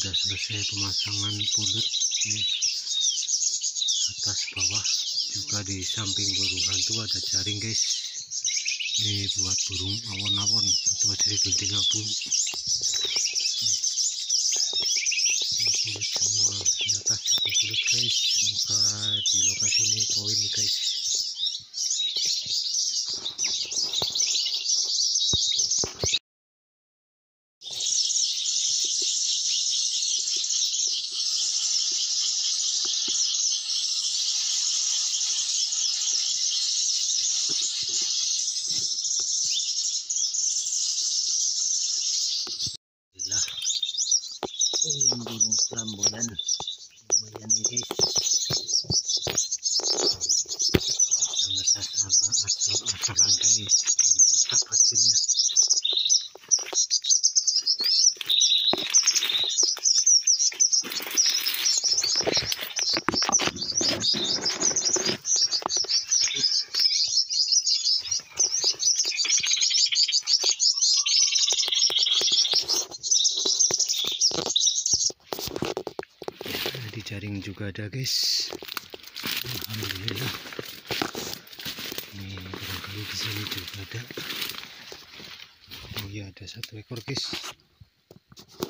sudah selesai pemasangan pulut ini, atas bawah juga di samping burung hantu ada jaring guys. Ini buat burung awon-awon atau jadi gunting abu. Ini pulut semua di atas juga pulut guys. Semoga di lokasi ini poin nih guys. Burung flamboyan lumayan nih guys, asal-asalan guys, mantap hasilnya. Di jaring juga ada guys, alhamdulillah. Ini barangkali di sini juga ada. Oh iya, ada satu ekor guys.